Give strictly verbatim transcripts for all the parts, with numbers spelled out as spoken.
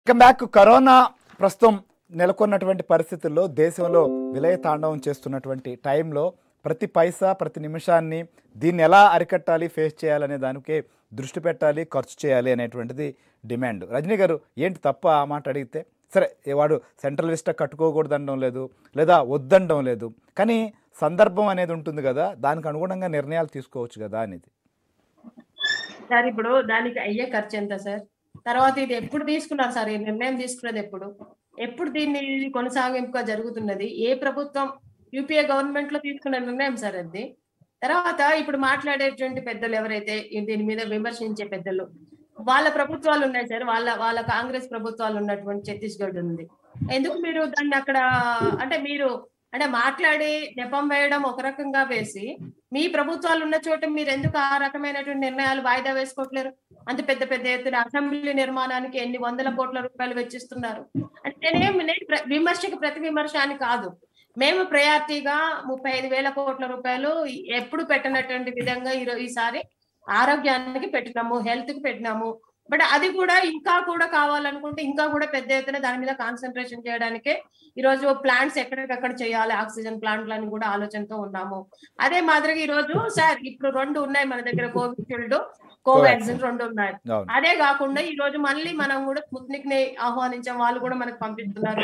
Welcome back. Corona ప్రస్తుతం నెలకొన్నటువంటి పరిస్థితుల్లో దేశంలో విలయ తాండవం చేస్తున్నటువంటి టైంలో ప్రతి పైసా ప్రతి నిమిషాన్ని దీన్ని ఎలా అరికట్టాలి, ఫేస్ చేయాలనే దానికే దృష్టి పెట్టాలి, ఖర్చు చేయాలి అనేటువంటిది డిమాండ్. రజనీ గారు, ఏంటి తప్ప ఆ మాట అడిగితే? సరే, వాడు సెంట్రల్ లిస్ట్ కట్టుకోకూడదు అనడం లేదు, లేదా వద్దనడం లేదు, కానీ సందర్భం అనేది ఉంటుంది కదా, దానికి అనుగుణంగా నిర్ణయాలు తీసుకోవచ్చు కదా అనేది. సార్ ఇప్పుడు దానికి అయ్యే ఖర్చు ఎంత సార్? తర్వాత ఇది ఎప్పుడు తీసుకున్నారు సార్? ఈ నిర్ణయం తీసుకున్నది ఎప్పుడు ఎప్పుడు దీన్ని కొనసాగింపుగా జరుగుతున్నది? ఏ ప్రభుత్వం యూపీఏ గవర్నమెంట్ లో తీసుకున్న నిర్ణయం సార్ అది? తర్వాత ఇప్పుడు మాట్లాడేటువంటి పెద్దలు ఎవరైతే దీని మీద విమర్శించే పెద్దలు, వాళ్ళ ప్రభుత్వాలు ఉన్నాయి సార్, వాళ్ళ వాళ్ళ కాంగ్రెస్ ప్రభుత్వాలు ఉన్నటువంటి ఛత్తీస్గఢ్ ఉంది. ఎందుకు మీరు దాన్ని అక్కడ అంటే మీరు అంటే మాట్లాడి నెపం వేయడం ఒక రకంగా వేసి, మీ ప్రభుత్వాలు ఉన్న చోట మీరు ఎందుకు ఆ రకమైనటువంటి నిర్ణయాలు వాయిదా వేసుకోవట్లేరు? అంత పెద్ద పెద్ద ఎత్తున అసెంబ్లీ నిర్మాణానికి ఎన్ని వందల కోట్ల రూపాయలు వెచ్చిస్తున్నారు అంటే నేను విమర్శకు ప్రతి విమర్శ అని కాదు. మేము ప్రయారిటీగా ముప్పై ఐదు వేల కోట్ల రూపాయలు ఎప్పుడు పెట్టినటువంటి విధంగా ఈసారి ఆరోగ్యానికి పెట్టినాము, హెల్త్ కి పెట్టినాము. బట్ అది కూడా ఇంకా కూడా కావాలనుకుంటే ఇంకా కూడా పెద్ద ఎత్తున దాని మీద కాన్సన్ట్రేషన్ చేయడానికే ఈ రోజు ప్లాంట్స్ ఎక్కడికక్కడ చేయాలి, ఆక్సిజన్ ప్లాంట్లని కూడా ఆలోచనతో ఉన్నాము. అదే మాదిరిగా ఈ రోజు సార్ ఇప్పుడు రెండు ఉన్నాయి మన దగ్గర, కోవిషీల్డ్, కోవాక్సిన్ రెండు ఉన్నాయి. అదే కాకుండా ఈ రోజు మళ్ళీ మనం కూడా స్పుత్నిక్ ని ఆహ్వానించాం, వాళ్ళు కూడా మనకు పంపిస్తున్నారు.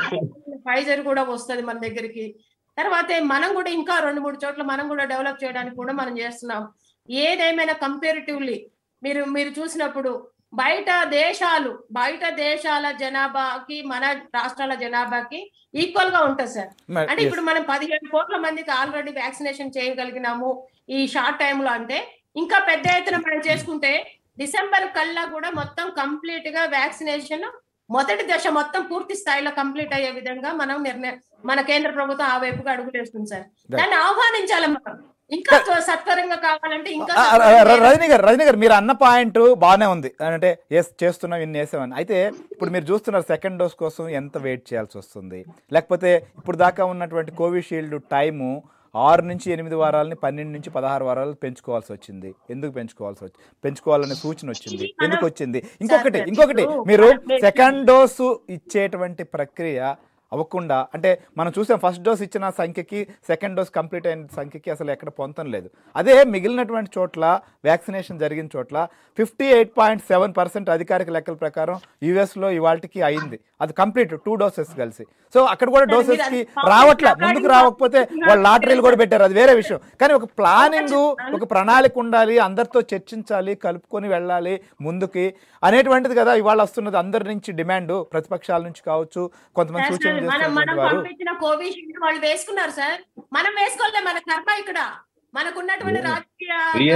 ఫైజర్ కూడా వస్తుంది మన దగ్గరికి. తర్వాత మనం కూడా ఇంకా రెండు మూడు చోట్ల మనం కూడా డెవలప్ చేయడానికి కూడా మనం చేస్తున్నాం. ఏదేమైనా కంపారిటివ్లీ మీరు మీరు చూసినప్పుడు బయట దేశాలు బయట దేశాల జనాభాకి మన రాష్ట్రాల జనాభాకి ఈక్వల్ గా ఉంటుంది సార్. అంటే ఇప్పుడు మనం పదిహేడు కోట్ల మందికి ఆల్రెడీ వ్యాక్సినేషన్ చేయగలిగినాము ఈ షార్ట్ టైమ్ లో. అంటే ఇంకా పెద్ద ఎత్తున మనం చేసుకుంటే డిసెంబర్ కల్లా కూడా మొత్తం కంప్లీట్ గా వ్యాక్సినేషన్ మొదటి దశ మొత్తం పూర్తి స్థాయిలో కంప్లీట్ అయ్యే విధంగా మనం నిర్ణయం మన కేంద్ర ప్రభుత్వం ఆ వైపుగా అడుగులేస్తుంది సార్. దాన్ని ఆహ్వానించాలి మనం. ఇంకా సత్వరంగా కావాలంటే ఇంకా రజనీ గారు రజనీ గారు మీరు అన్న పాయింట్ బాగానే ఉంది, అంటే ఎస్ చేస్తున్నాం ఇన్ని వేసామని. అయితే ఇప్పుడు మీరు చూస్తున్నారు సెకండ్ డోస్ కోసం ఎంత వెయిట్ చేయాల్సి వస్తుంది, లేకపోతే ఇప్పుడు దాకా ఉన్నటువంటి కోవిషీల్డ్ టైము ఆరు నుంచి ఎనిమిది వారాలని పన్నెండు నుంచి పదహారు వారాలు పెంచుకోవాల్సి వచ్చింది. ఎందుకు పెంచుకోవాల్సి వచ్చి పెంచుకోవాలనే సూచన వచ్చింది, ఎందుకు వచ్చింది? ఇంకొకటి ఇంకొకటి మీరు సెకండ్ డోసు ఇచ్చేటువంటి ప్రక్రియ అవ్వకుండా, అంటే మనం చూసాం ఫస్ట్ డోస్ ఇచ్చిన సంఖ్యకి సెకండ్ డోస్ కంప్లీట్ అయిన సంఖ్యకి అసలు ఎక్కడ పొందడం లేదు. అదే మిగిలినటువంటి చోట్ల వ్యాక్సినేషన్ జరిగిన చోట్ల fifty eight point seven percent అధికారిక లెక్కల ప్రకారం యూఎస్లో ఇవాళకి అయింది, అది కంప్లీట్ టూ డోసెస్ కలిసి. సో అక్కడ కూడా డోసెస్కి రావట్లే, ముందుకు రావకపోతే వాళ్ళు లాటరీలు కూడా పెట్టారు, అది వేరే విషయం. కానీ ఒక ప్లానింగ్, ఒక ప్రణాళిక ఉండాలి, అందరితో చర్చించాలి, కలుపుకొని వెళ్ళాలి ముందుకి అనేటువంటిది కదా ఇవాళ వస్తున్నది అందరి నుంచి డిమాండ్, ప్రతిపక్షాల నుంచి కావచ్చు, కొంతమంది సూచనలు పంపించిన కోవిషీల్డ్ వాళ్ళు వేసుకున్నారు సార్, మనం వేసుకోలే. మన కర్మ ఇక్కడ మనకున్నటువంటి రాజకీయ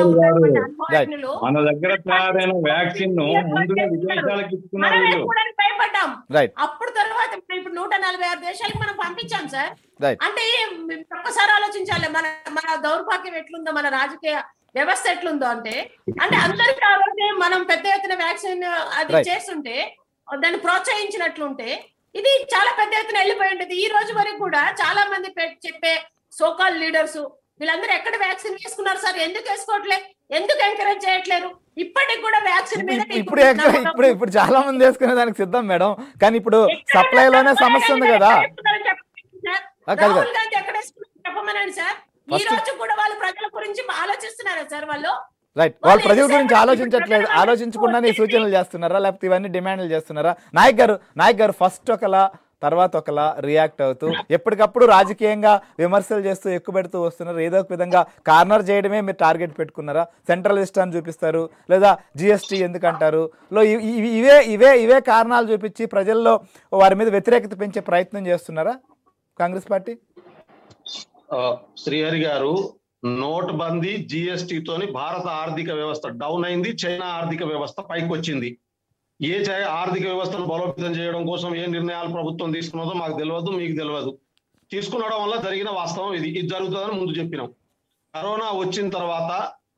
మన దగ్గర తయారైన వ్యాక్సిన్ ముందుగా విదేశాలకు భయపడ్డాం. అప్పుడు తర్వాత ఇప్పుడు నూట నలభై ఆరు దేశాలకు మనం పంపించాం సార్. అంటే ఒక్కసారి ఆలోచించాలి మన మన దౌర్భాగ్యం ఎట్లుందో, మన రాజకీయ వ్యవస్థ ఎట్లుందో. అంటే అంటే అందరికీ కాబట్టి మనం పెద్ద ఎత్తున వ్యాక్సిన్ అది చేస్తుంటే దాన్ని ప్రోత్సహించినట్లుంటే ఇది చాలా పెద్ద ఎత్తున వెళ్ళిపోయి ఉంటుంది. ఈ రోజు వరకు కూడా చాలా మంది చెప్పే సోకాల్ లీడర్స్ వీళ్ళందరూ ఎక్కడ వ్యాక్సిన్ వేసుకున్నారు సార్? ఎందుకు వేసుకోవట్లేదు? ఎందుకు ఎంకరేజ్ చేయట్లేరు? ఇప్పటికి కూడా వ్యాక్సిన్ మీద ఇప్పుడు ఇప్పుడు ఇప్పుడు చాలా మంది వేసుకునే దానికి సిద్ధం మేడం, కానీ ఇప్పుడు సప్లైలోనే సమస్య ఉంది కదా. రాహుల్ గాంధీ ఎక్కడ వేసుకున్నారు చెప్పమనండి సార్. ఈ రోజు కూడా వాళ్ళు ప్రజల గురించి ఆలోచిస్తున్నారా సార్? వాళ్ళు రైట్, వాళ్ళు ప్రజల గురించి ఆలోచించట్లేదు, ఆలోచించకుండా ఈ సూచనలు చేస్తున్నారా, లేకపోతే ఇవన్నీ డిమాండ్లు చేస్తున్నారా? నాయక్ గారు నాయక్ గారు ఫస్ట్ ఒకలా తర్వాత ఒకలా రియాక్ట్ అవుతూ ఎప్పటికప్పుడు రాజకీయంగా విమర్శలు చేస్తూ ఎక్కువ పెడుతూ వస్తున్నారు. ఏదో ఒక విధంగా కార్నర్ చేయడమే మీరు టార్గెట్ పెట్టుకున్నారా? సెంట్రల్ లిస్ట్ అని చూపిస్తారు, లేదా జిఎస్టీ ఎందుకంటారు, లో ఇవే ఇవే ఇవే కారణాలు చూపించి ప్రజల్లో వారి మీద వ్యతిరేకత పెంచే ప్రయత్నం చేస్తున్నారా కాంగ్రెస్ పార్టీ? శ్రీహరి గారు, నోట్ బందీ జిఎస్టీతోని భారత ఆర్థిక వ్యవస్థ డౌన్ అయింది, చైనా ఆర్థిక వ్యవస్థ పైకి వచ్చింది. ఏ ఆర్థిక వ్యవస్థను బలోపేతం చేయడం కోసం ఏ నిర్ణయాలు ప్రభుత్వం తీసుకున్నదో మాకు తెలియదు, మీకు తెలియదు. తీసుకునడం వల్ల జరిగిన వాస్తవం ఇది ఇది జరుగుతుందని ముందు చెప్పినాం. కరోనా వచ్చిన తర్వాత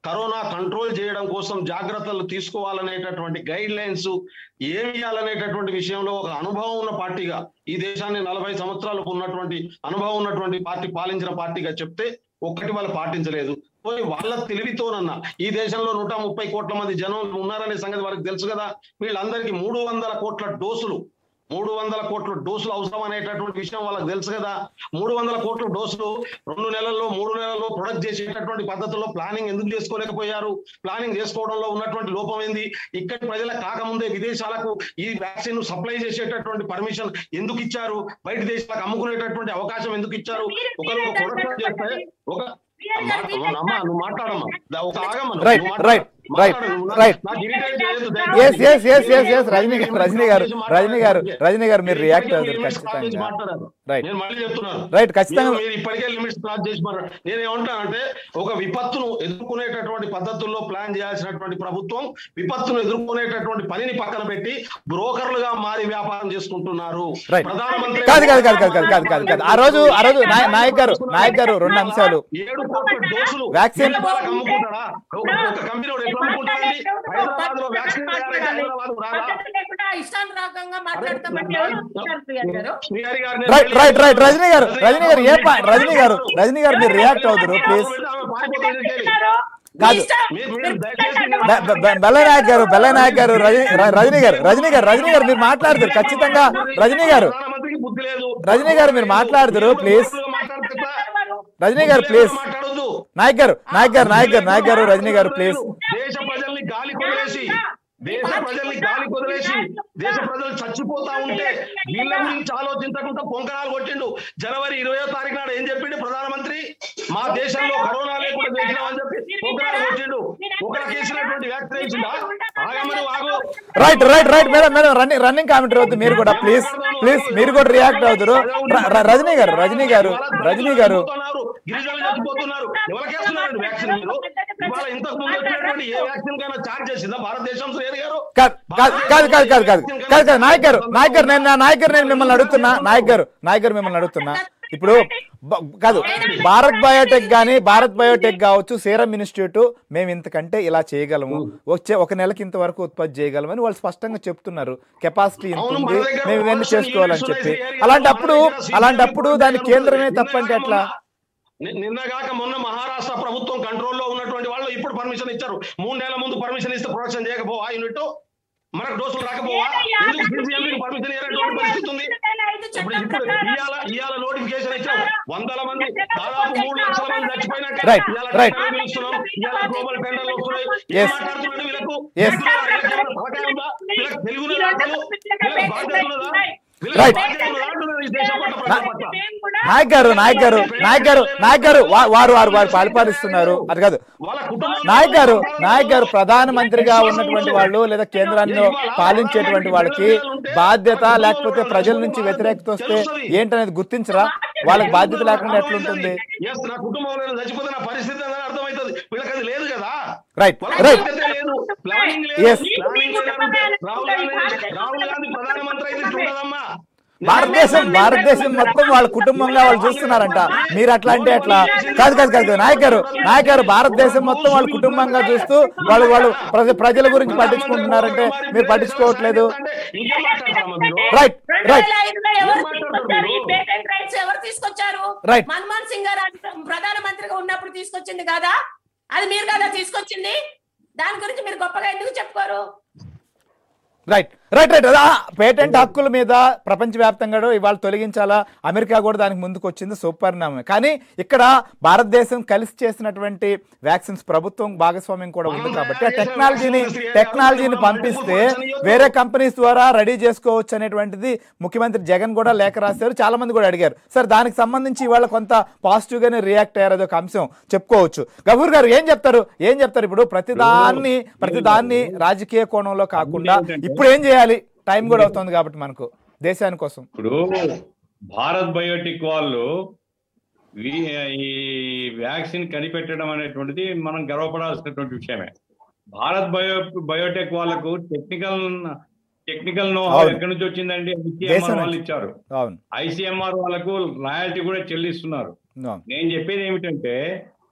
కరోనా కంట్రోల్ చేయడం కోసం జాగ్రత్తలు తీసుకోవాలనేటటువంటి గైడ్ లైన్స్ ఏమి ఇవ్వాలనేటటువంటి విషయంలో ఒక అనుభవం ఉన్న పార్టీగా, ఈ దేశాన్ని నలభై సంవత్సరాలకు ఉన్నటువంటి అనుభవం ఉన్నటువంటి పార్టీ పాలించిన పార్టీగా చెప్తే ఒక్కటి వాళ్ళు పాటించలేదు. పోయి వాళ్ళ తెలివితోనన్నా ఈ దేశంలో నూట ముప్పై కోట్ల మంది జనం ఉన్నారనే సంగతి వాళ్ళకి తెలుసు కదా. వీళ్ళందరికీ మూడు వందల కోట్ల డోసులు మూడు వందల కోట్ల డోసులు అవసరం అనేటటువంటి విషయం వాళ్ళకి తెలుసు కదా. మూడు వందల కోట్ల డోసులు రెండు నెలల్లో మూడు నెలల్లో ప్రొడక్ట్ చేసేటటువంటి పద్ధతుల్లో ప్లానింగ్ ఎందుకు చేసుకోలేకపోయారు? ప్లానింగ్ చేసుకోవడంలో ఉన్నటువంటి లోపం ఏంది? ఇక్కడి ప్రజలకు కాకముందే విదేశాలకు ఈ వ్యాక్సిన్ సప్లై చేసేటటువంటి పర్మిషన్ ఎందుకు ఇచ్చారు? బయట దేశాలకు అమ్ముకునేటటువంటి అవకాశం ఎందుకు ఇచ్చారు? ఒకరు ఒక ప్రొడక్ట్ చేస్తే ఒక అమ్మా నువ్వు మాట్లాడమ్మా, ఒక ఆగమ్మా, right right right right yes yes yes yes yes Rajani garu Rajani garu Rajani garu Rajani గారు మీరు రియాక్ట్ అవుతారు ఖచ్చితంగా. రైట్ నేను మళ్ళీ చెప్తున్నాను, రైట్ ఖచ్చితంగా మీరు ఇప్పటికే లిమిట్స్ క్రాస్ చేసి నేను ఏమంటానంటే ఒక విపత్తును ఎదుర్కొనేటటువంటి పద్ధతుల్లో ప్లాన్ చేయాల్సినటువంటి ప్రభుత్వం విపత్తును ఎదుర్కొనేటటువంటి పనిని పక్కన పెట్టి బ్రోకర్లుగా మారి వ్యాపారం చేసుకుంటున్నారు. ప్రధానమంత్రి కాదు కాదు కాదు కాదు కాదు కాదు కాదు ఆ రోజు ఆ రోజు నాయక్ గారు నాయక్ గారు రెండు అంశాలు, ఏడు కోట్ల డోసులు వ్యాక్సిన్ అమ్ముకుంటారా? ఒక కంపెనీ అమ్ముకుంటారండి హైదరాబాద్ లో vaccine right right right Rajani garu Rajani గారు ఏ రజనీ గారు రజనీ గారు మీరు రియాక్ట్ అవుతారు ప్లీజ్. కాదు బెల్లనాయక్ గారు బెల్లనాయక్ గారు రజనీ గారు రజనీ గారు రజనీ గారు మీరు మాట్లాడతారు ఖచ్చితంగా. రజనీ గారు రజనీ గారు మీరు మాట్లాడతారు ప్లీజ్. రజనీ గారు ప్లీజ్. నాయక్ గారు నాయక్ గారు నాయక్ గారు నాయక్ గారు రజనీ గారు ప్లీజ్. దేశ ప్రజల్ని గాలి కొదిలేసి దేశ ప్రజల్ని గాలి కొదిలేసి దేశ ప్రజలు చచ్చిపోతా ఉంటే వీళ్ళ గురించి ఆలోచించకుండా పొంకనాలు కొట్టిండు. జనవరి ఇరవయో తారీఖు నాడు ఏం చెప్పిండు ప్రధానమంత్రి? మా దేశంలో కరోనా లేకుండా చేసినామని చెప్పి పొంకనాలు కొట్టిండు. ఒకరికి వేసినటువంటి వ్యాక్సిన్ వేసిందా? ఆగమని ఆగు. Right right right madam madam running running commentary అవుతుంది మీరు కూడా ప్లీజ్ ప్లీజ్ మీరు కూడా రియాక్ట్ అవుతారు. రజనీ గారు రజనీ గారు రజనీ గారు గిరిజనులు చచ్చిపోతున్నారు. ఎవరికేస్తున్నారు వ్యాక్సిన్? మీరు ఇవాళ ఇంతకు ముందు వచ్చినటువంటి ఏ వ్యాక్సిన్ కైనా ఛార్జ్ చేసిందా భారతదేశం? కాదు కాదు కాదు కాదు కాదు కాదు కాదు నాయక్ గారు నాయక్ గారు నేను నాయక్ గారు నేను మిమ్మల్ని అడుగుతున్నా నాయక్ గారు నాయక్ గారు మిమ్మల్ని అడుగుతున్నా ఇప్పుడు కాదు భారత్ బయోటెక్ కానీ భారత్ బయోటెక్ కావచ్చు సీరం ఇన్స్టిట్యూట్ మేము ఇంతకంటే ఇలా చేయగలము, వచ్చే ఒక నెలకి ఇంతవరకు ఉత్పత్తి చేయగలమని వాళ్ళు స్పష్టంగా చెప్తున్నారు. కెపాసిటీ ఇంత ఉంది, మేము ఇవన్నీ చేసుకోవాలని చెప్పి. అలాంటప్పుడు అలాంటప్పుడు దాని కేంద్రమే తప్పంటే ఎట్లా? నిన్నగాక మొన్న మహారాష్ట్ర ప్రభుత్వం కంట్రోల్లో ఉన్నటువంటి వాళ్ళు ఇప్పుడు పర్మిషన్ ఇచ్చారు. మూడు నెలల ముందు పర్మిషన్ ఇస్తే ప్రొడక్షన్ చేయకపోవా యూనిట్? మనకు డోసులు రాకపోవా? ఎందుకు సీసీఎంబీకి పర్మిషన్ ఇవ్వనటువంటి పరిస్థితి ఉంది? ఇప్పుడు ఇప్పుడు ఇవాళ ఇవాళ నోటిఫికేషన్ ఇచ్చాం. వందల మంది దాదాపు మూడు లక్షల మంది చచ్చిపోయినాక పిలుస్తున్నాం. ఇవాళ గ్లోబల్ టెండర్లు వస్తున్నాయి. ఏం మాట్లాడుతున్నాడు వీళ్ళకు? వీళ్ళకి తెలుగు రాకలు వీళ్ళకి బాధ్యత ఉన్నదా? నాయక్ గారు నాయక్ గారు నాయక్ గారు నాయక్ గారు వారు వారు వారు పరిపాలిస్తున్నారు అది కాదు. నాయక్ గారు నాయక్ గారు ప్రధానమంత్రిగా ఉన్నటువంటి వాళ్ళు లేదా కేంద్రాన్ని పాలించేటువంటి వాళ్ళకి బాధ్యత లేకపోతే ప్రజల నుంచి వ్యతిరేకత వస్తే ఏంటనేది గుర్తించరా? వాళ్ళకి బాధ్యత లేకుండా ఎట్లుంటుంది? రైట్ రైట్ ఎస్ భారతదేశం భారతదేశం మొత్తం వాళ్ళ కుటుంబంగా వాళ్ళు చూస్తున్నారంట. మీరు అట్లా అంటే ఎట్లా? కాదు కాదు కాదు నాయక్ గారు నాయక్ గారు భారతదేశం మొత్తం వాళ్ళ కుటుంబంగా చూస్తూ వాళ్ళు వాళ్ళు ప్రజల గురించి పట్టించుకుంటున్నారంటే మీరు పట్టించుకోవట్లేదు. Right right right Manmohan Singh garu ప్రధానమంత్రిగా ఉన్నప్పుడు తీసుకొచ్చింది కదా, అది మీరు కదా తీసుకొచ్చింది. దాని గురించి మీరు గొప్పగా ఎందుకు చెప్పుకోరు? రైట్ రైట్ రైట్ పేటెంట్ హక్కుల మీద ప్రపంచవ్యాప్తంగా ఇవాళ తొలగించాలా, అమెరికా కూడా దానికి ముందుకు వచ్చింది, సూపరిణామమే. కానీ ఇక్కడ భారతదేశం కలిసి చేసినటువంటి వ్యాక్సిన్స్ ప్రభుత్వం భాగస్వామ్యం కూడా ఉంది కాబట్టి ఆ టెక్నాలజీని టెక్నాలజీని పంపిస్తే వేరే కంపెనీస్ ద్వారా రెడీ చేసుకోవచ్చు అనేటువంటిది ముఖ్యమంత్రి జగన్ కూడా లేఖ రాశారు, చాలా మంది కూడా అడిగారు. సార్ దానికి సంబంధించి ఇవాళ కొంత పాజిటివ్ గానే రియాక్ట్ అయ్యారు, అదొక అంశం చెప్పుకోవచ్చు. గఫూర్ గారు ఏం చెప్తారు ఏం చెప్తారు ఇప్పుడు ప్రతిదాన్ని ప్రతిదాన్ని రాజకీయ కోణంలో కాకుండా ఇప్పుడు ఏం చేయాలి? టైం కూడా అవుతుంది కాబట్టి మనకు దేశాని కోసం. ఇప్పుడు భారత్ బయోటెక్ వాళ్ళు ఈ వ్యాక్సిన్ కనిపెట్టడం అనేటువంటిది మనం గర్వపడాల్సినటువంటి విషయమే. భారత్ బయో బయోటెక్ వాళ్ళకు టెక్నికల్ టెక్నికల్ నో ఎక్కడి నుంచి వచ్చిందండి? ఐసీఎంఆర్ వాళ్ళు ఇచ్చారు. ఐసీఎంఆర్ వాళ్ళకు రాయల్టీ కూడా చెల్లిస్తున్నారు. నేను చెప్పేది ఏమిటంటే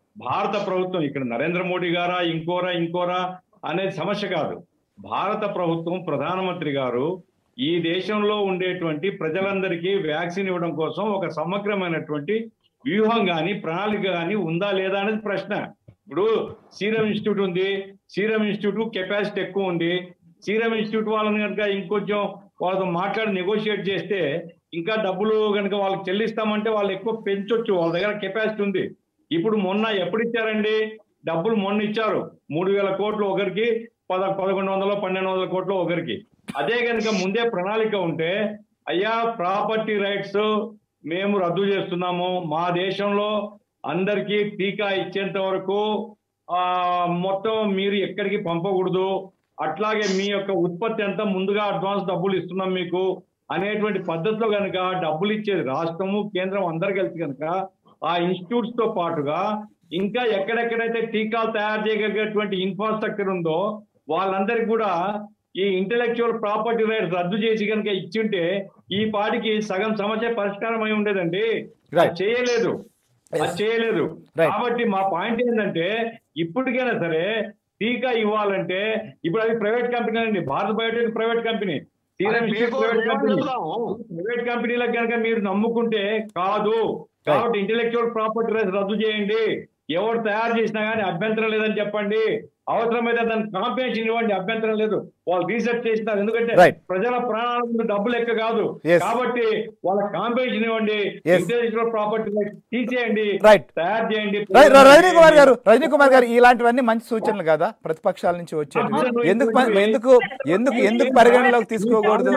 భారత ప్రభుత్వం ఇక్కడ నరేంద్ర మోడీ గారా ఇంకోరా ఇంకోరా అనేది సమస్య కాదు. భారత ప్రభుత్వం ప్రధానమంత్రి గారు ఈ దేశంలో ఉండేటువంటి ప్రజలందరికీ వ్యాక్సిన్ ఇవ్వడం కోసం ఒక సమగ్రమైనటువంటి వ్యూహం కానీ ప్రణాళిక కానీ ఉందా లేదా అనేది ప్రశ్న. ఇప్పుడు సీరం ఇన్స్టిట్యూట్ ఉంది, సీరం ఇన్స్టిట్యూట్ కెపాసిటీ ఎక్కువ ఉంది. సీరం ఇన్స్టిట్యూట్ వాళ్ళని కనుక ఇంకొంచెం వాళ్ళతో మాట్లాడి నెగోషియేట్ చేస్తే ఇంకా డబ్బులు కనుక వాళ్ళకి చెల్లిస్తామంటే వాళ్ళు ఎక్కువ పెంచొచ్చు, వాళ్ళ దగ్గర కెపాసిటీ ఉంది. ఇప్పుడు మొన్న ఎప్పుడు ఇచ్చారండి డబ్బులు? మొన్న ఇచ్చారు మూడు వేల కోట్లు ఒకరికి, పద పదకొండు వందల పన్నెండు వందల కోట్లు ఒకరికి. అదే కనుక ముందే ప్రణాళిక ఉంటే అయ్యా ప్రాపర్టీ రైట్స్ మేము రద్దు చేస్తున్నాము, మా దేశంలో అందరికీ టీకా ఇచ్చేంత వరకు ఆ మొత్తం మీరు ఎక్కడికి పంపకూడదు, అట్లాగే మీ యొక్క ఉత్పత్తి అంతా ముందుగా అడ్వాన్స్ డబ్బులు ఇస్తున్నాం మీకు అనేటువంటి పద్ధతిలో కనుక డబ్బులు ఇచ్చేది రాష్ట్రము కేంద్రం అందరు కలిసి కనుక ఆ ఇన్స్టిట్యూట్స్ తో పాటుగా ఇంకా ఎక్కడెక్కడైతే టీకాలు తయారు చేయగలిగేటువంటి ఇన్ఫ్రాస్ట్రక్చర్ ఉందో వాళ్ళందరికీ కూడా ఈ ఇంటెలెక్చువల్ ప్రాపర్టీ రైట్స్ రద్దు చేసి కనుక ఇచ్చింటే ఈ పాటికి సగం సమస్య పరిష్కారం అయి ఉండేదండి. అది చేయలేదు, అది చేయలేదు. కాబట్టి మా పాయింట్ ఏంటంటే ఇప్పటికైనా సరే టీకా ఇవ్వాలంటే ఇప్పుడు అది ప్రైవేట్ కంపెనీ అండి, Bharat Biotech private company, Serum Institute private company. Private కంపెనీలకు కనుక మీరు నమ్ముకుంటే కాదు. కాబట్టి ఇంటెలెక్చువల్ ప్రాపర్టీ రైట్స్ రద్దు చేయండి, ఎవరు తయారు చేసినా కానీ అభ్యంతరం లేదని చెప్పండి. అవసరమైతే దానికి కాంపెన్సేషన్ ఇవ్వండి, అభ్యంతరం లేదు. వాళ్ళు రీసెర్చ్ చేసినారు, ఎందుకంటే ప్రజల ప్రాణాల ముందు డబ్బు లెక్క కాదు కాబట్టి వాళ్ళ కాంపెన్సేషన్ ఇవ్వండి, ఇంటెలెక్చువల్ ప్రాపర్టీ తీసేయండి, తయారు చేయండి. రజనీ కుమార్ గారు రజనీ కుమార్ గారు ఇలాంటివన్నీ మంచి సూచనలు కదా ప్రతిపక్షాల నుంచి వచ్చేది. ఎందుకు ఎందుకు ఎందుకు ఎందుకు పరిగణలోకి తీసుకోకూడదు?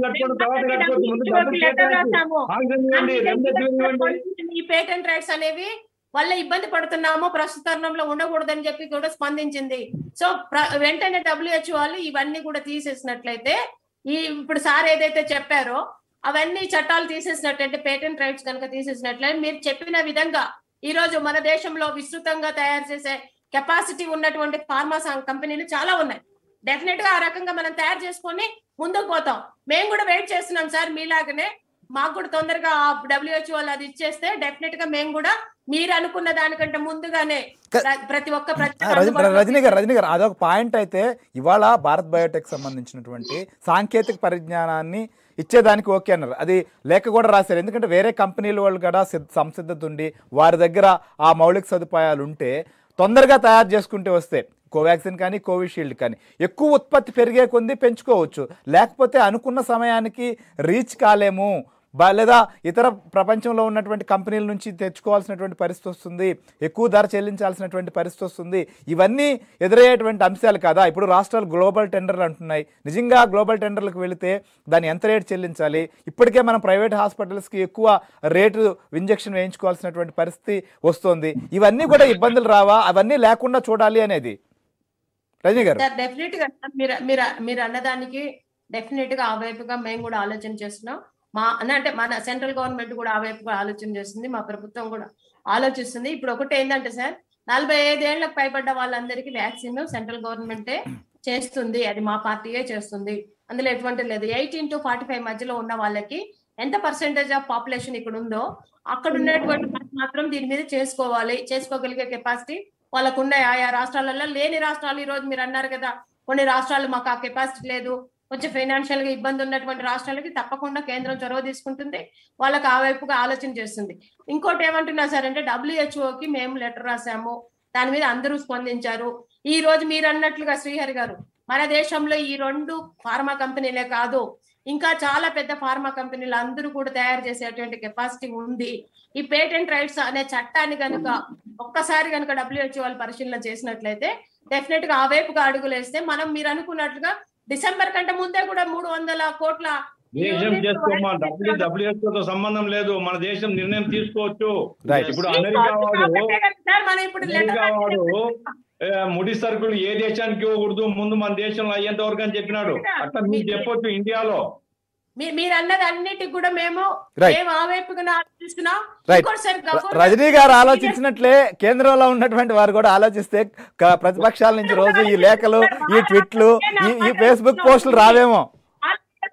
ఈ పేటెంట్ రైట్స్ అనేవి వల్ల ఇబ్బంది పడుతున్నాము, ప్రస్తుత తరుణంలో ఉండకూడదని చెప్పి కూడా స్పందించింది. సో వెంటనే డబ్ల్యూహెచ్ఓ వాళ్ళు ఇవన్నీ కూడా తీసేసినట్లయితే, ఈ ఇప్పుడు సార్ ఏదైతే చెప్పారో అవన్నీ చట్టాలు తీసేసినట్లయితే, పేటెంట్ రైట్స్ కనుక తీసేసినట్లయితే మీరు చెప్పిన విధంగా ఈ రోజు మన దేశంలో విస్తృతంగా తయారు చేసే కెపాసిటీ ఉన్నటువంటి ఫార్మా కంపెనీలు చాలా ఉన్నాయి. డెఫినెట్ గా ఆ రకంగా మనం తయారు చేసుకొని ముందుకు పోతాం. మేము కూడా వెయిట్ చేస్తున్నాం సార్ మీలాగనే. మాకు కూడా తొందరగా డబ్ల్యూహెచ్ఓ వాళ్ళు అది ఇచ్చేస్తే డెఫినెట్ గా మేము కూడా మీరు అనుకున్న దానికంటే ముందుగానే ప్రతి ఒక్క రజనీ గారు రజనీ గారు అదొక పాయింట్ అయితే, ఇవాళ భారత్ బయోటెక్ సంబంధించినటువంటి సాంకేతిక పరిజ్ఞానాన్ని ఇచ్చేదానికి ఓకే అన్నారు, అది లేక కూడా రాశారు. ఎందుకంటే వేరే కంపెనీల వాళ్ళు కూడా సంసిద్ధత ఉండి వారి దగ్గర ఆ మౌలిక సదుపాయాలు ఉంటే తొందరగా తయారు చేసుకుంటే వస్తే కోవాక్సిన్ కానీ కోవిషీల్డ్ కానీ ఎక్కువ ఉత్పత్తి పెరిగే కొంది పెంచుకోవచ్చు. లేకపోతే అనుకున్న సమయానికి రీచ్ కాలేము, లేదా ఇతర ప్రపంచంలో ఉన్నటువంటి కంపెనీల నుంచి తెచ్చుకోవాల్సినటువంటి పరిస్థితి వస్తుంది, ఎక్కువ ధర చెల్లించాల్సినటువంటి పరిస్థితి వస్తుంది. ఇవన్నీ ఎదురయ్యేటువంటి అంశాలు కదా. ఇప్పుడు రాష్ట్రాలు గ్లోబల్ టెండర్లు అంటున్నాయి. నిజంగా గ్లోబల్ టెండర్లకు వెళితే దాన్ని ఎంత రేటు చెల్లించాలి? ఇప్పటికే మనం ప్రైవేట్ హాస్పిటల్స్కి ఎక్కువ రేటు ఇంజెక్షన్ వేయించుకోవాల్సినటువంటి పరిస్థితి వస్తుంది. ఇవన్నీ కూడా ఇబ్బందులు రావా? అవన్నీ లేకుండా చూడాలి అనేది రజనీ గారు. డెఫినెట్ గా మీరు మీరు మీరు అన్నదానికి డెఫినెట్ గా ఆ వైపుగా మేము కూడా ఆలోచన చేస్తున్నాం. మా అంటే మన సెంట్రల్ గవర్నమెంట్ కూడా ఆ వైపుగా ఆలోచన చేస్తుంది, మా ప్రభుత్వం కూడా ఆలోచిస్తుంది. ఇప్పుడు ఒకటి ఏంటంటే సార్, నలభై ఐదేళ్లకు పైబడ్డ వాళ్ళందరికీ వ్యాక్సిన్ సెంట్రల్ గవర్నమెంటే చేస్తుంది, అది మా పార్టీయే చేస్తుంది, అందులో ఎటువంటి లేదు. ఎయిటీన్ టు ఫార్టీ ఫైవ్ మధ్యలో ఉన్న వాళ్ళకి ఎంత పర్సెంటేజ్ ఆఫ్ పాపులేషన్ ఇక్కడ ఉందో అక్కడ ఉన్నటువంటి మాత్రం దీని మీద చేసుకోవాలి, చేసుకోగలిగే కెపాసిటీ వాళ్ళకు ఉన్నాయి. ఆయా రాష్ట్రాలలో లేని రాష్ట్రాలు, ఈ రోజు మీరు అన్నారు కదా కొన్ని రాష్ట్రాలు మాకు ఆ కెపాసిటీ లేదు, కొంచెం ఫైనాన్షియల్ గా ఇబ్బంది ఉన్నటువంటి రాష్ట్రాలకి తప్పకుండా కేంద్రం చొరవ తీసుకుంటుంది, వాళ్ళకి ఆ వైపుగా ఆలోచన చేస్తుంది. ఇంకోటి ఏమంటున్నా సార్ అంటే డబ్ల్యూహెచ్ఓకి మేము లెటర్ రాసాము, దాని మీద అందరూ స్పందించారు. ఈ రోజు మీరు అన్నట్లుగా శ్రీహరి గారు, మన దేశంలో ఈ రెండు ఫార్మా కంపెనీలే కాదు, ఇంకా చాలా పెద్ద ఫార్మా కంపెనీలు అందరూ కూడా తయారు చేసేటువంటి కెపాసిటీ ఉంది. ఈ పేటెంట్ రైట్స్ అనే చట్టాన్ని కనుక ఒక్కసారి కనుక డబ్ల్యూహెచ్ఓ వాళ్ళు పరిశీలన చేసినట్లయితే డెఫినెట్ గా ఆ వైపుగా అడుగులేస్తే మనం మీరు అనుకున్నట్లుగా డిసెంబర్ కంటే ముందే కూడా మూడు వందల కోట్ల దేశం చేసుకోమా, డబ్ల్యూ డబ్ల్యూహెచ్ఓతో సంబంధం లేదు, మన దేశం నిర్ణయం తీసుకోవచ్చు. ఇప్పుడు అమెరికా వాడు అమెరికా వాడు ముడి సరుకులు ఏ దేశానికి ఇవ్వకూడదు, ముందు మన దేశంలో అయ్యేంత వరకు అని చెప్పినాడు. అట్లా మీరు చెప్పొచ్చు ఇండియాలో. మీరు అన్నది అన్నిటికి కూడా మేము ఆ వైపుగా ఆలోచిస్తున్నాం. రజనీ గారు ఆలోచించినట్లే కేంద్రంలో ఉన్నటువంటి వారు కూడా ఆలోచిస్తే ప్రతిపక్షాల నుంచి రోజు ఈ లేఖలు, ఈ ట్వీట్లు, ఈ ఫేస్బుక్ పోస్టులు రావేమో.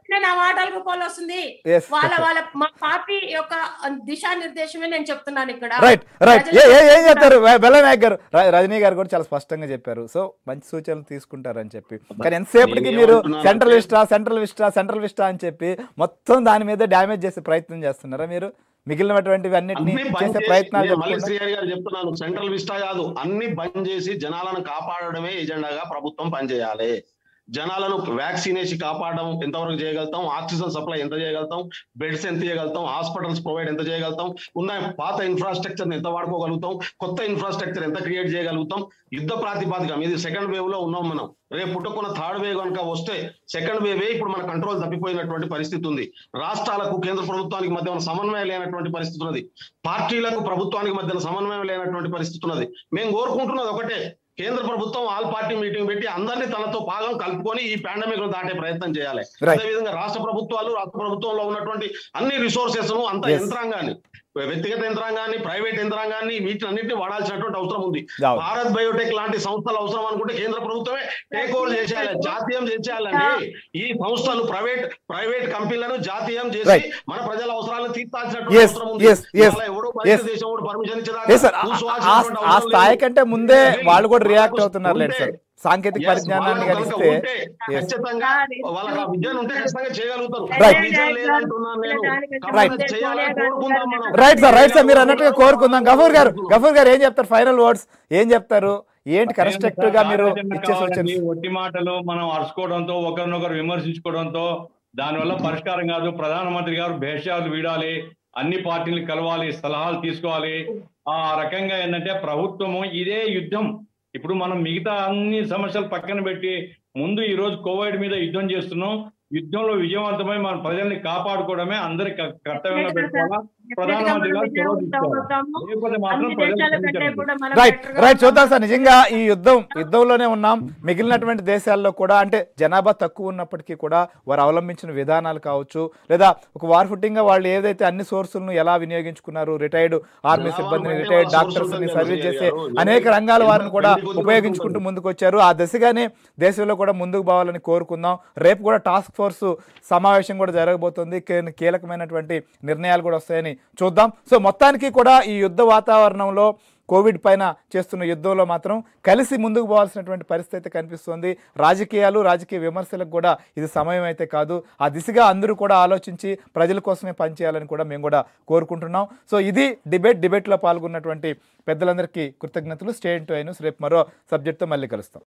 నా మాటలకు కోలు వస్తుంది. Yes. వాళ్ళ వాళ్ళ మా పార్టీ యొక్క దిశానిర్దేశమే నేను చెప్తున్నాను ఇక్కడ. రైట్ రైట్ ఏం చెప్తారు బెల్లనాయక్ గారు? ర- రజనీ గారు కూడా చాలా స్పష్టంగా చెప్పారు. సో మంచి సూచనలు తీసుకుంటారని చెప్పి, కానీ ఎంతసేపటికి నేను మీరు ఏమంటున్నానంటే- Central Vista Central Vista Central Vista అని చెప్పి మొత్తం దాని మీద డ్యామేజ్ చేసే ప్రయత్నం చేస్తున్నారా మీరు? మిగిలినటువంటివి అన్నిటిని అన్ని బంద్ చేసే చేసి, ప్రయత్నాలు నేను మళ్ళీ చెప్పకుండా? శ్రీహరి గారు చెప్తున్నాను, సెంట్రల్ విస్టా కాదు, అన్ని బంద్ చేసి జనాలను కాపాడడమే ఎజెండాగా ప్రభుత్వం పనిచేయాలి. జనాలను వ్యాక్సిన్ వేసి కాపాడడం ఎంతవరకు చేయగలుగుతాం, ఆక్సిజన్ సప్లై ఎంత చేయగలుగుతాం, బెడ్స్ ఎంత చేయగలుగుతాం, హాస్పిటల్స్ ప్రొవైడ్ ఎంత చేయగలుగుతాం, ఉన్న పాత ఇన్ఫ్రాస్ట్రక్చర్ ఎంత వాడుకోగలుగుతాం, కొత్త ఇన్ఫ్రాస్ట్రక్చర్ ఎంత క్రియేట్ చేయగలుగుతాం, యుద్ధ ప్రాతిపాదిక ఇది సెకండ్ వేవ్ లో ఉన్నాం మనం. రేపు పుట్టుకున్న థర్డ్ వేవ్ కనుక వస్తే సెకండ్ వేవ్ ఇప్పుడు మన కంట్రోల్ తప్పిపోయినటువంటి పరిస్థితి ఉంది. రాష్ట్రాలకు కేంద్ర ప్రభుత్వానికి మధ్య సమన్వయం లేనటువంటి పరిస్థితి ఉన్నది. పార్టీలకు ప్రభుత్వానికి మధ్య సమన్వయం లేనటువంటి పరిస్థితి ఉన్నది. మేము కోరుకుంటున్నది ఒకటే, కేంద్ర ప్రభుత్వం ఆల్ పార్టీ మీటింగ్ పెట్టి అందరినీ తనతో భాగం కలుపుకొని ఈ పాండమిక్ ను దాటే ప్రయత్నం చేయాలి. Right. అదేవిధంగా రాష్ట్ర ప్రభుత్వాలు రాష్ట్ర ప్రభుత్వంలో ఉన్నటువంటి అన్ని రిసోర్సెస్ ను అంత Yes. యంత్రాంగాన్ని, వ్యక్తిగత యంత్రాంగాన్ని, ప్రైవేట్ యంత్రాంగాన్ని, వీటినన్నింటినీ వాడాల్సినటువంటి అవసరం ఉంది. అవును. భారత్ బయోటెక్ లాంటి సంస్థలు అవసరం అనుకుంటే కేంద్ర ప్రభుత్వమే టేక్ ఓవర్ చేసేయాలి, జాతీయం చేసేయాలండి. ఈ సంస్థలు ప్రైవేట్ ప్రైవేట్ కంపెనీలను జాతీయం చేసి Right. మన ప్రజల అవసరాలను తీర్చాల్సినటువంటి Yes, అవసరం ఉంది. yes, yes, ఇవాళ ఎవడో yes. బయట దేశం కూడా పర్మిషన్ Yes, sir. ఆ- ఆ- ఆ స్థాయి కంటే ముందే వాళ్ళు కూడా రియాక్ట్ అవుతున్నారు లేదు సార్. సాంకేతిక పరిజ్ఞానాన్ని కలిస్తే Yes. ఖచ్చితంగా వాళ్ళకి ఆ విద్యను ఉంటే ఖచ్చితంగా చేయగలుగుతారు. Right. విద్య లేదంటున్నాను నేను. Right. కాబట్టి చేయాలని కోరుకుందాం మనం. రైట్ సార్ రైట్ సార్ మీరు అన్నట్టుగా కోరుకుందాం. గఫూర్ గారు గఫూర్ గారు ఏం చెప్తారు? ఫైనల్ వర్డ్స్ ఏం చెప్తారు? ఏంటి కన్స్ట్రక్టివ్ గా మీరు ఇచ్చే సూచనలు? కావాలండి, ఒట్టి మాటలు మనం అరుచుకోవడంతో, ఒకరినొకరు విమర్శించుకోవడంతో దానివల్ల పరిష్కారం కాదు. ప్రధానమంత్రి గారు భేషాలు వీడాలి, అన్ని పార్టీలు కలవాలి, సలహాలు తీసుకోవాలి. ఆ రకంగా ఏంటంటే ప్రభుత్వము ఇదే యుద్ధం. ఇప్పుడు మనం మిగతా అన్ని సమస్యలు పక్కన పెట్టి ముందు ఈ రోజు కోవిడ్ మీద యుద్ధం చేస్తున్నాం. యుద్ధంలో విజయవంతమై మన ప్రజల్ని కాపాడుకోవడమే అందరి క- కర్తవ్యంగా పెట్టుకోవాలా. ప్రధానమంత్రి గారు చొరవ తీసుకోవాలి. లేకపోతే మాత్రం ప్రజలు క్షమించరు. రైట్ రైట్ చూద్దాం సార్. నిజంగా ఈ యుద్ధం యుద్ధంలోనే ఉన్నాం. మిగిలినటువంటి దేశాల్లో కూడా అంటే జనాభా తక్కువ ఉన్నప్పటికీ కూడా వారు అవలంబించిన విధానాలు కావచ్చు, లేదా ఒక వార్ ఫుటింగ్ గా వాళ్ళు ఏదైతే అన్ని సోర్సులను ఎలా వినియోగించుకున్నారు, రిటైర్డ్ ఆర్మీ సిబ్బందిని, రిటైర్డ్ డాక్టర్స్ ని, సర్వీస్ చేసే అనేక రంగాల వారిని కూడా ఉపయోగించుకుంటూ ముందుకు వచ్చారు. ఆ దిశగానే దేశంలో కూడా ముందుకు పోవాలని కోరుకుందాం. రేపు కూడా టాస్క్ ఫోర్స్ సమావేశం కూడా జరగబోతుంది. కే- కీలకమైనటువంటి నిర్ణయాలు కూడా వస్తాయని చూద్దాం. సో మొత్తానికి కూడా ఈ యుద్ధ వాతావరణంలో కోవిడ్ పైన చేస్తున్న యుద్ధంలో మాత్రం కలిసి ముందుకు పోవాల్సినటువంటి పరిస్థితి అయితే కనిపిస్తుంది. రాజకీయాలు రాజకీయ విమర్శలకు కూడా ఇది సమయం అయితే కాదు. ఆ దిశగా అందరూ కూడా ఆలోచించి ప్రజల కోసమే పనిచేయాలని కూడా మేము కూడా కోరుకుంటున్నాం. సో ఇది డిబేట్ డిబేట్లో పాల్గొన్నటువంటి పెద్దలందరికీ కృతజ్ఞతలు. Stay into news. రేపు మరో సబ్జెక్ట్తో మళ్ళీ కలుస్తాం.